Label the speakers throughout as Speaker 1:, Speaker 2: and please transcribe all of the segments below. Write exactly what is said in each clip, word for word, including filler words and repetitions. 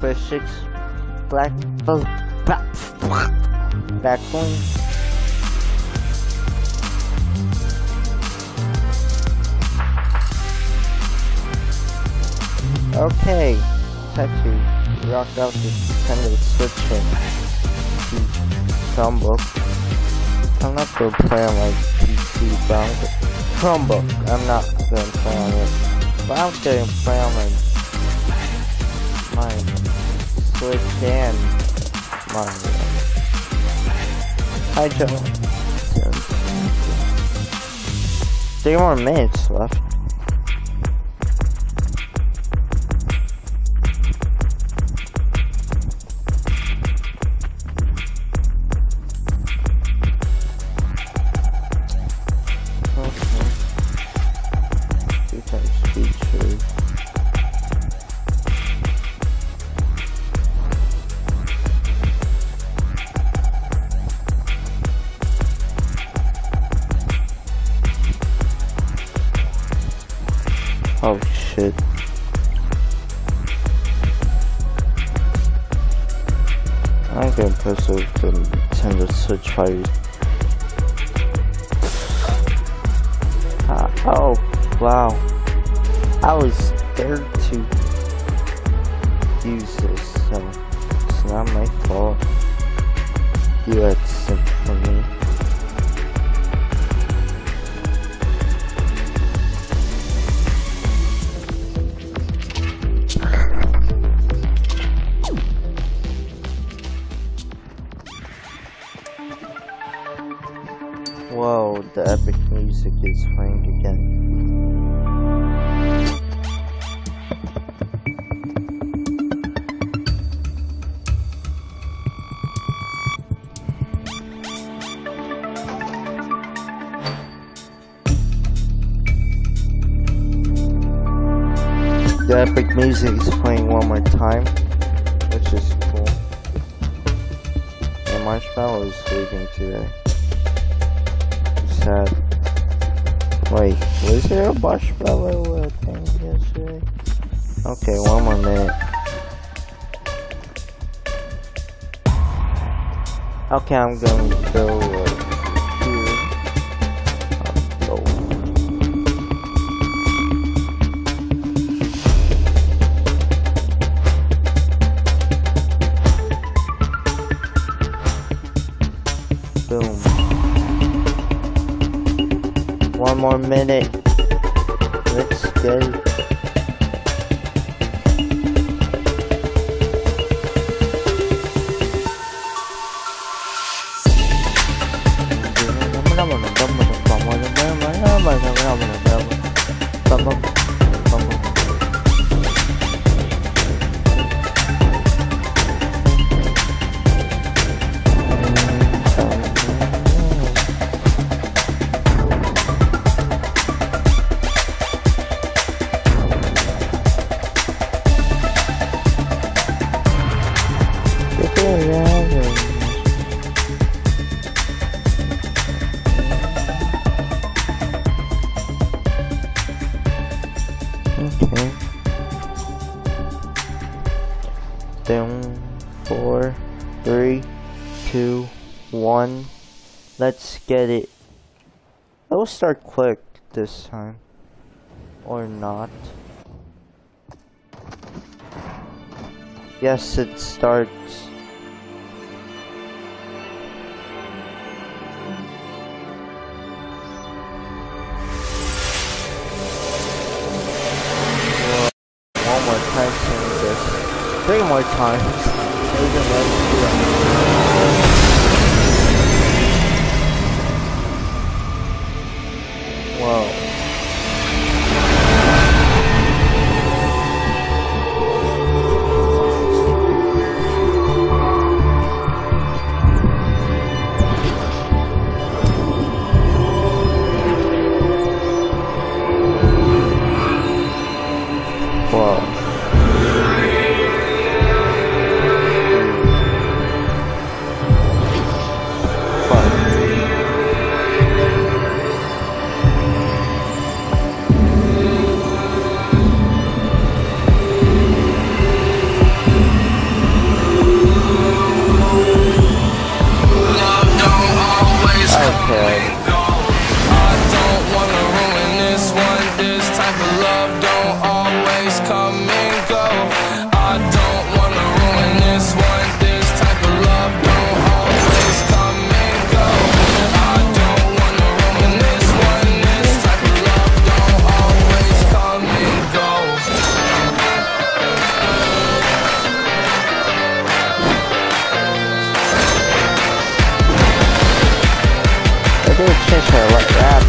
Speaker 1: for six black back back one. Okay, time to rock out this Nintendo Switch and Chromebook. I'm not gonna play on my P C, but I'm gonna, Chromebook. I'm not gonna play on it, but I'm gonna play on my my Switch and my Hi Joe. Three more minutes left. Oh shit. I'm gonna press over the Nintendo Switch fire. Uh, oh, wow. I was scared to use this, so it's not my fault. You accept for me. Whoa, the epic music is playing again. The epic music is playing one more time, which is cool. And Marshmallow is leaving today. Sad. Wait, was there a Marshmallow uh, thing yesterday? Okay, one more minute. Okay, I'm going to go uh, here. I'll go. Boom. One more minute. Let's get it. Okay. Then four, three, two, one. Let's get it. I will start quick this time, or not. Yes, it starts. One more time saying this. Three more times. Whoa. think I like that.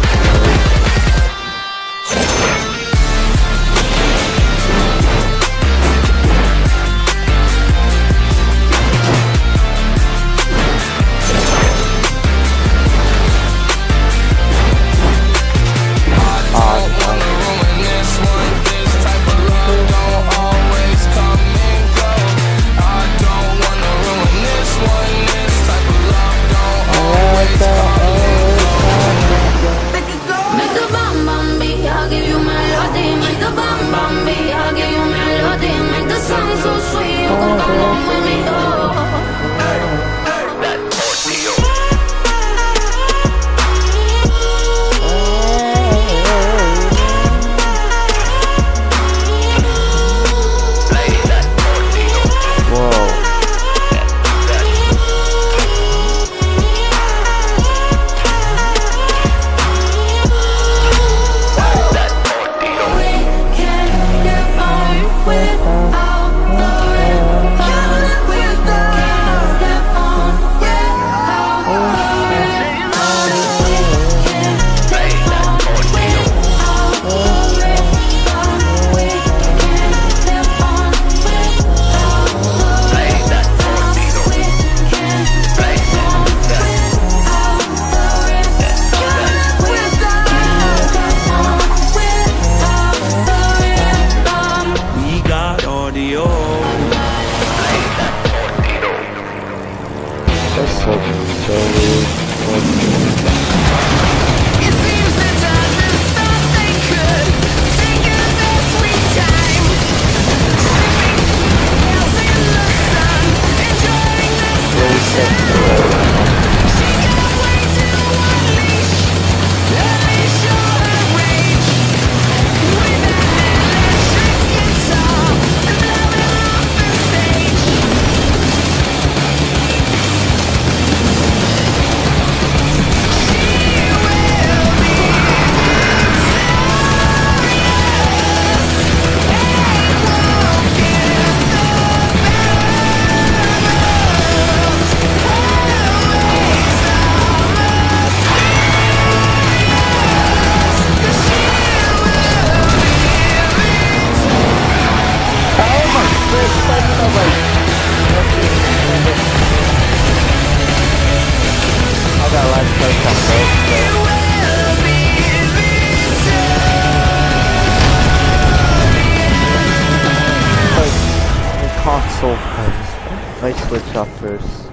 Speaker 1: I switch off first.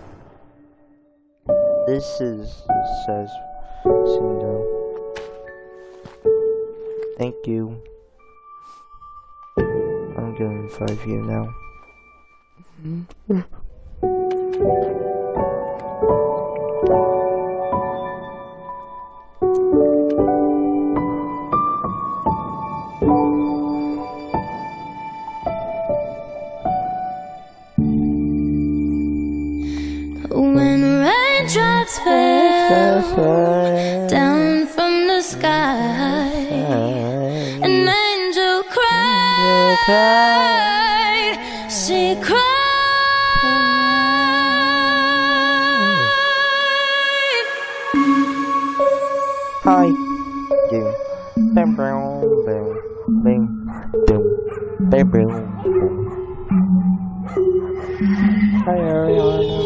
Speaker 1: This is says Cindo. Thank you. I'm gonna five you now.
Speaker 2: When raindrops fell down from the sky, an angel cried, she cried.
Speaker 1: Hi, you. Bam, bam, bam, bam, bam, bam, Hi, Ariana.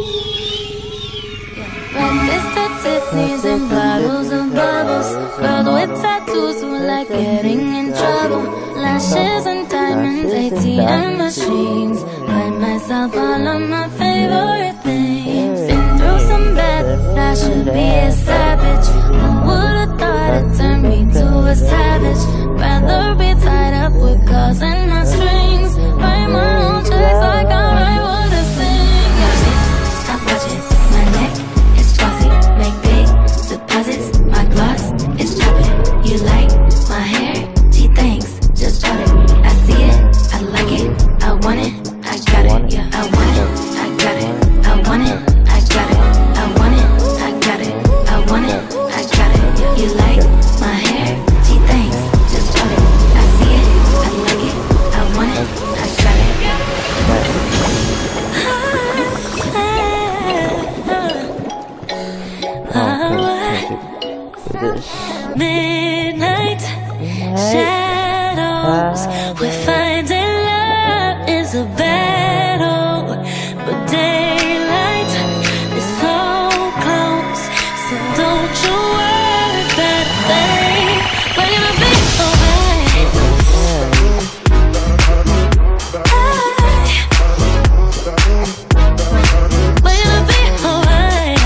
Speaker 2: Breakfast at Tiffany's and bottles of bubbles. Girls with tattoos who like getting in trouble. Lashes and diamonds, A T M machines. Buy myself all of my favorite things. Been through some bad, but I should be a savage. Who would've thought it turned me to a savage? Rather be tied up with calls and my strings. Write my own checks like I write what I sing. Stop watching my neck. Make big deposits, my gloss is chopping. You like my hair? Gee, thanks, just bought it. I see it, I like it, I want it, I got it, yeah, I want it, I got it, I want it, I got it, I want it, I got it, I want it, I got it. You like my hair? Gee, thanks, just bought it. I see it, I like it, Midnight shadows, we're finding love is a battle, but daylight is so close. So don't you worry about a thing. We're gonna be alright. We're gonna be alright.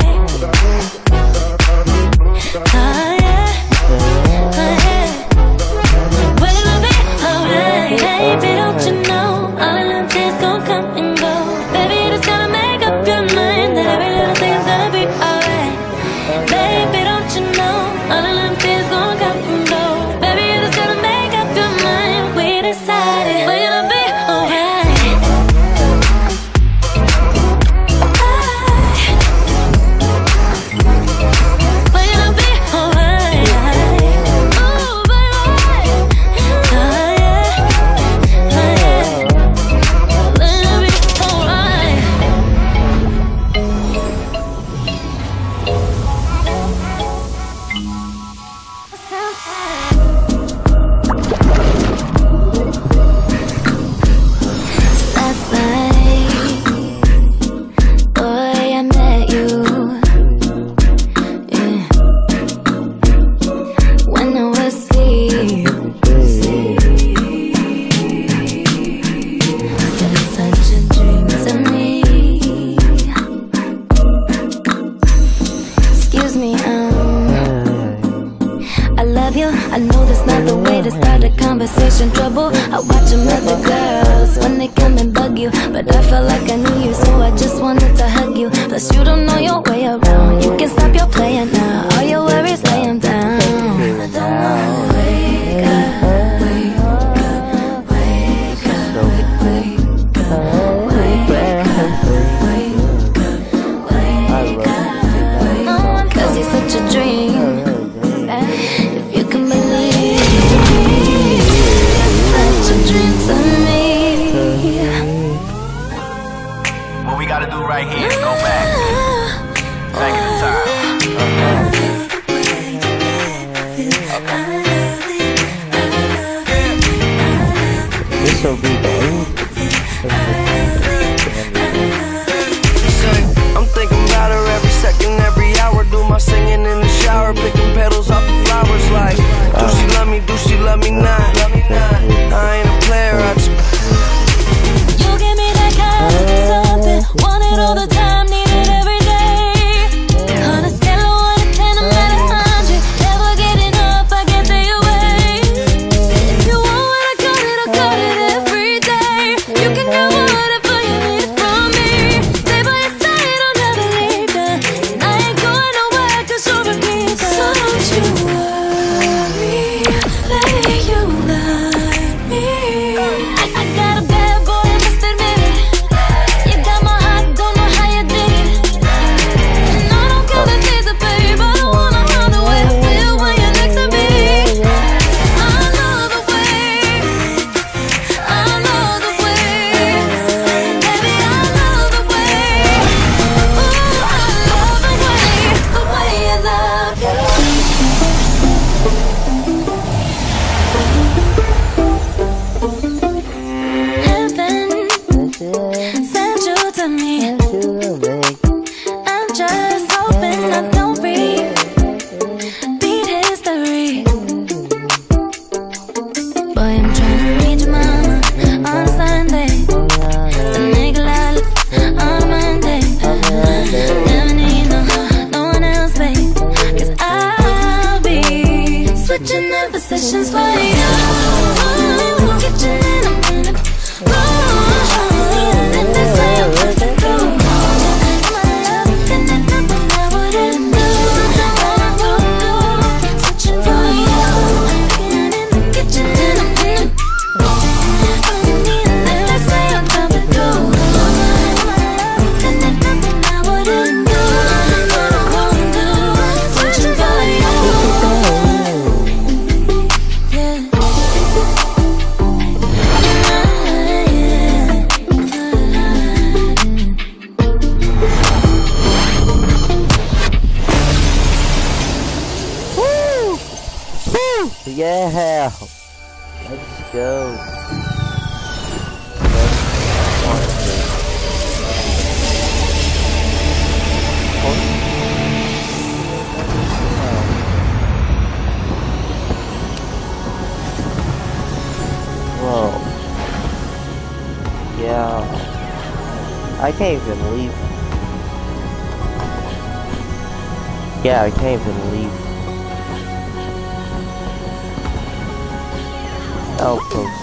Speaker 2: Oh yeah, oh yeah. We're gonna be alright. Baby, don't you know all of them tears gon' come and go. Baby, you just gotta make up your mind that every little thing's gonna be alright. Baby, don't you know all of them tears gon' come and go. Baby, you just gotta make up your mind. We decided we're gonna be alright. We're gonna be alright. Ooh, baby. Oh yeah, oh yeah. We're gonna be alright. Last night, boy, I met you. Yeah. When I was asleep, it was such a dream to me. Excuse me, um, I love you. I know that's not the way to start a conversation. Trouble. I watch them other girls when they come and bug you, but I felt like I knew you, so I just wanted to hug you. Plus you don't know your way around. You can stop your playing now. All your worries, lay 'em down. I don't know. Wake up, wake up, wake up, wake up, wake up, wake up, wake up. Cause you're such a dream. If you can believe, you're such a dream to me.
Speaker 3: What we gotta do right here is go back. Back in the time.
Speaker 1: This will be the end.
Speaker 4: I'm thinking about her every second, every hour. Do my singing in the shower, picking petals off the flowers. Like, do she love me? Do she love me not? I ain't a player. I just
Speaker 2: You give me that kind of something, want it all the time, need it every day. On a scale of one to ten, I'm at a hundred. Never get enough, I can't stay away. If you want what I got it, I got it every day. You can get whatever you need from me. Stay by your side, I'll never leave you. And I ain't going nowhere, cause you're a keeper. So don't you worry, baby, you love
Speaker 1: Yeah. Let's go. Let's launch this. Whoa. Yeah. I can't even leave. Yeah, I can't even leave. Outpost.